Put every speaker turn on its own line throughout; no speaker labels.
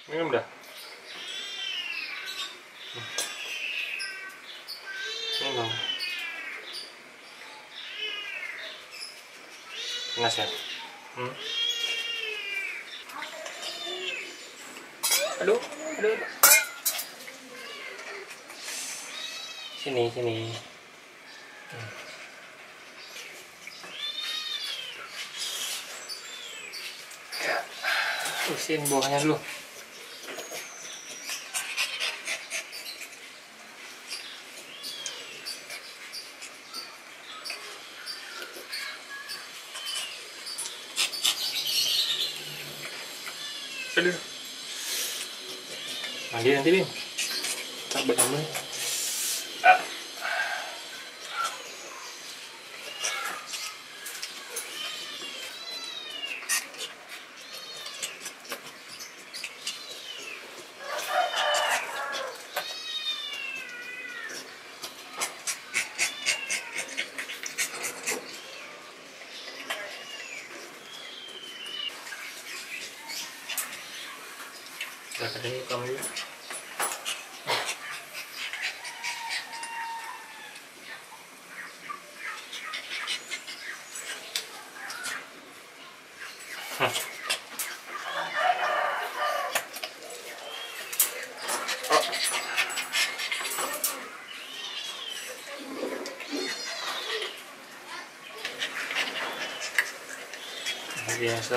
Minum dah. Minum. Panas ya? Aduh, aduh. Sini, sini. Usin buahnya dulu. Aduh. Nanti Bin. Coba kamu. Udah kadang kamu ya. Biasa.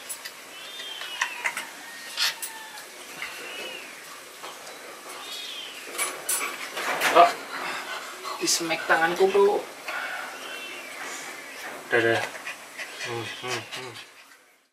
Oh, di smack tanganku bro. Dadah.